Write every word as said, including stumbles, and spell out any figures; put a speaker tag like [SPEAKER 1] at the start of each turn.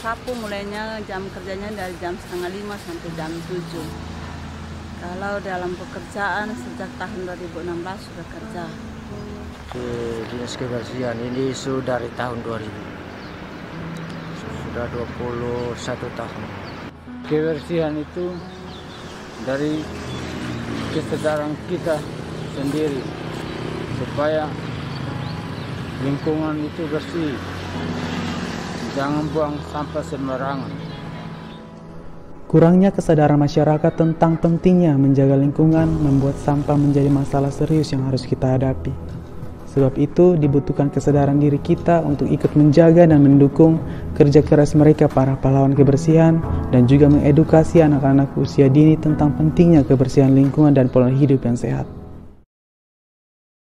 [SPEAKER 1] sapu mulainya jam kerjanya dari jam setengah lima sampai jam tujuh. Kalau dalam pekerjaan sejak tahun dua ribu enam belas sudah kerja.
[SPEAKER 2] Di dinas kebersihan ini sudah dari tahun dua ribu. Sudah dua puluh satu tahun.
[SPEAKER 3] Kebersihan itu dari kesadaran kita sendiri supaya lingkungan itu bersih. Jangan buang sampah sembarangan.
[SPEAKER 4] Kurangnya kesadaran masyarakat tentang pentingnya menjaga lingkungan membuat sampah menjadi masalah serius yang harus kita hadapi. Sebab itu dibutuhkan kesadaran diri kita untuk ikut menjaga dan mendukung kerja keras mereka para pahlawan kebersihan dan juga mengedukasi anak-anak usia dini tentang pentingnya kebersihan lingkungan dan pola hidup yang sehat.